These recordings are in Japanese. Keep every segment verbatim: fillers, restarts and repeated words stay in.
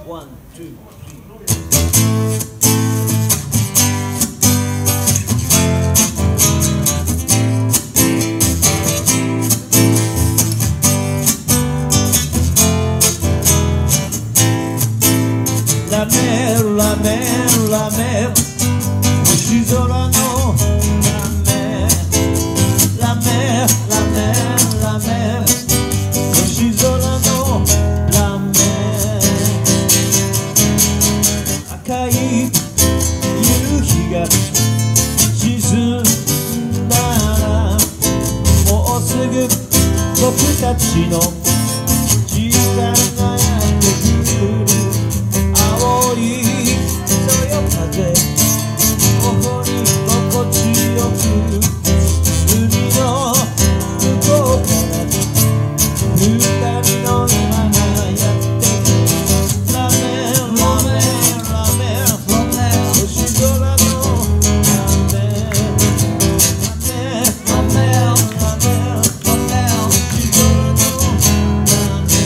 ワン、ツー、スリー。ラメラメラメ星空のラメラメラメラメ星空のラメ赤い夕日が沈んだらもうすぐ僕たちの時間がやってくる青いそよ風頬に心地よく海の向こうから二人の今がやってくるラメラメラメラメ星空のラメラメラメラメ星空のラメ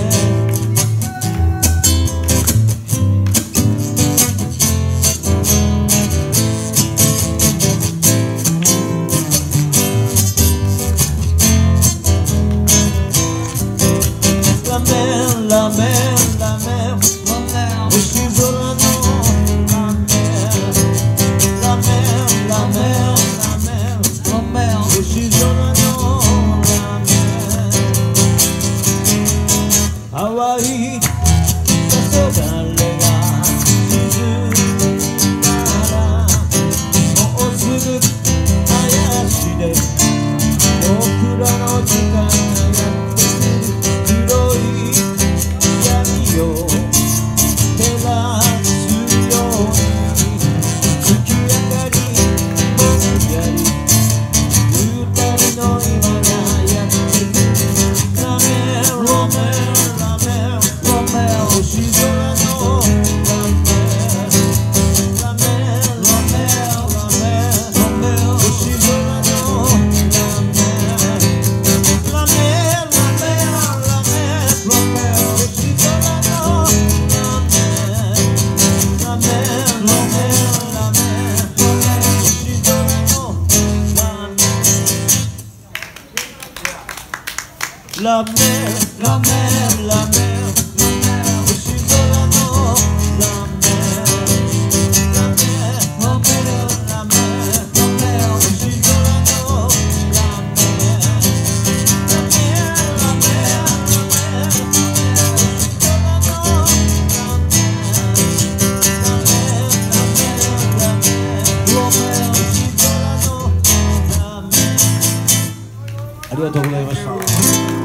ラメラメラメ星空のラメラメラメラメ星空のラメ淡い黄昏が沈んだらもうすぐ林で僕らの時間がやってくる黒い闇を照らすように月明かりぼんやり二人の今がやってくるラメラメラメラメ星空のラメラメラメラメラメ星空のラメラメラメラメラメ星空のラメラメラメラメ星空のラメラメラメラメ星空のラメラメラメラメ星空のラメありがとうございました。